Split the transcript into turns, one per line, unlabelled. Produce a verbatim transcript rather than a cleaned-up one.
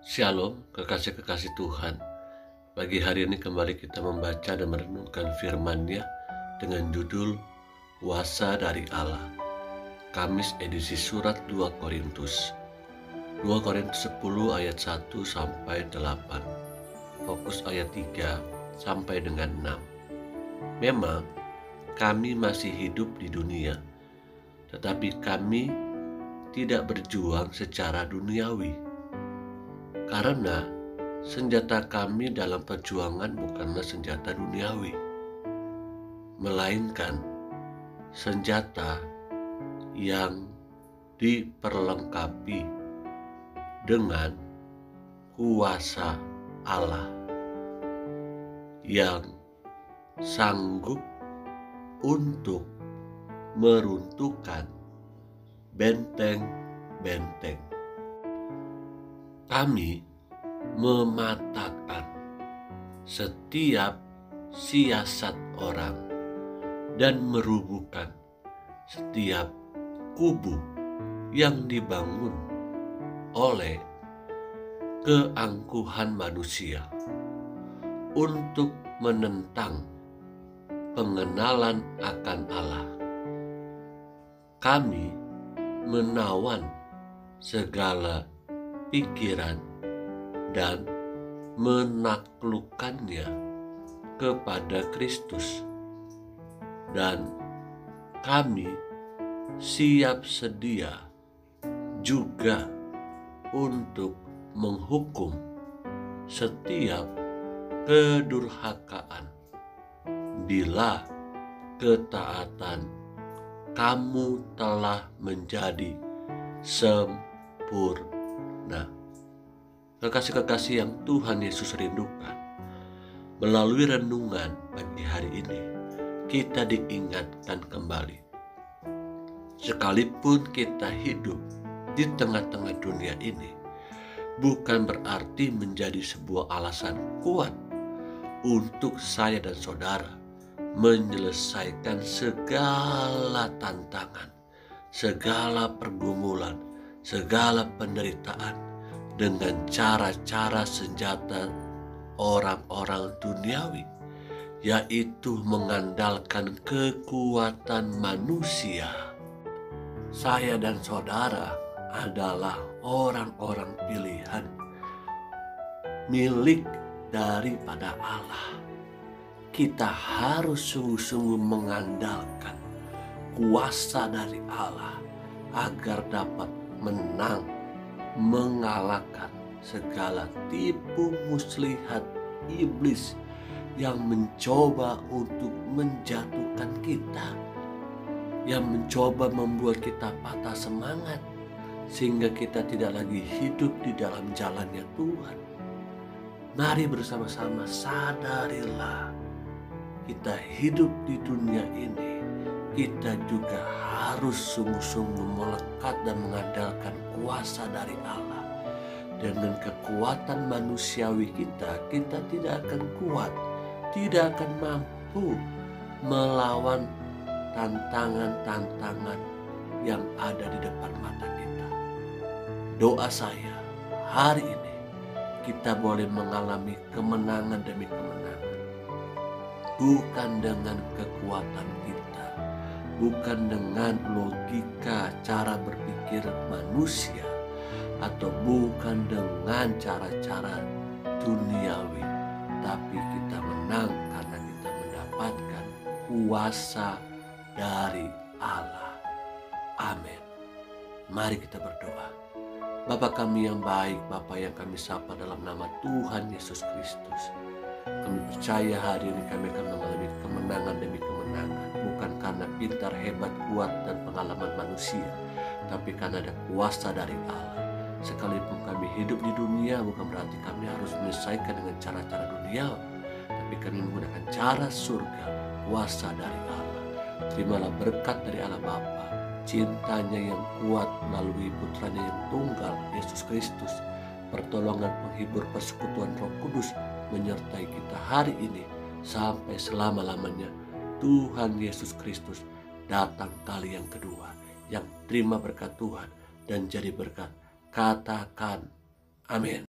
Shalom, kekasih-kekasih Tuhan. Pagi hari ini kembali kita membaca dan merenungkan firman-Nya dengan judul Kuasa dari Allah. Kamis edisi surat dua Korintus. dua Korintus sepuluh ayat satu sampai delapan. Fokus ayat tiga sampai dengan enam. Memang kami masih hidup di dunia, tetapi kami tidak berjuang secara duniawi. Karena senjata kami dalam perjuangan bukanlah senjata duniawi, melainkan senjata yang diperlengkapi dengan kuasa Allah yang sanggup untuk meruntuhkan benteng-benteng. Kami mematahkan setiap siasat orang dan merubuhkan setiap kubu yang dibangun oleh keangkuhan manusia untuk menentang pengenalan akan Allah. Kami menawan segala pikiran dan menaklukkannya kepada Kristus, dan kami siap sedia juga untuk menghukum setiap kedurhakaan bila ketaatan kamu telah menjadi sempurna. Nah, kekasih-kekasih yang Tuhan Yesus rindukan, melalui renungan pagi hari ini, kita diingatkan kembali. Sekalipun kita hidup di tengah-tengah dunia ini, bukan berarti menjadi sebuah alasan kuat untuk saya dan saudara menyelesaikan segala tantangan, segala pergumulan, segala penderitaan dengan cara-cara senjata orang-orang duniawi, yaitu mengandalkan kekuatan manusia. Saya dan saudara adalah orang-orang pilihan, milik daripada Allah. Kita harus sungguh-sungguh mengandalkan kuasa dari Allah agar dapat menang, mengalahkan segala tipu muslihat iblis yang mencoba untuk menjatuhkan kita, yang mencoba membuat kita patah semangat sehingga kita tidak lagi hidup di dalam jalannya Tuhan. Mari bersama-sama sadarilah, kita hidup di dunia ini, kita juga harus sungguh-sungguh melekat dan mengandalkan kuasa dari Allah. Dengan kekuatan manusiawi kita, kita tidak akan kuat, tidak akan mampu melawan tantangan-tantangan yang ada di depan mata kita. Doa saya, hari ini kita boleh mengalami kemenangan demi kemenangan, bukan dengan kekuatan kita, bukan dengan logika cara berpikir manusia, atau bukan dengan cara-cara duniawi, tapi kita menang karena kita mendapatkan kuasa dari Allah. Amin. Mari kita berdoa. Bapa kami yang baik, Bapa yang kami sapa dalam nama Tuhan Yesus Kristus, kami percaya hari ini kami akan mengalami kemenangan demi kemenangan, bukan karena pintar, hebat, kuat, dan pengalaman manusia, tapi karena ada kuasa dari Allah. Sekalipun kami hidup di dunia, bukan berarti kami harus menyelesaikan dengan cara-cara dunia, tapi kami menggunakan cara surga, kuasa dari Allah. Terimalah berkat dari Allah Bapa, cintanya yang kuat melalui putranya yang tunggal, Yesus Kristus, pertolongan penghibur persekutuan Roh Kudus menyertai kita hari ini sampai selama-lamanya. Tuhan Yesus Kristus datang kali yang kedua. Yang terima berkat Tuhan dan jadi berkat, katakan amin.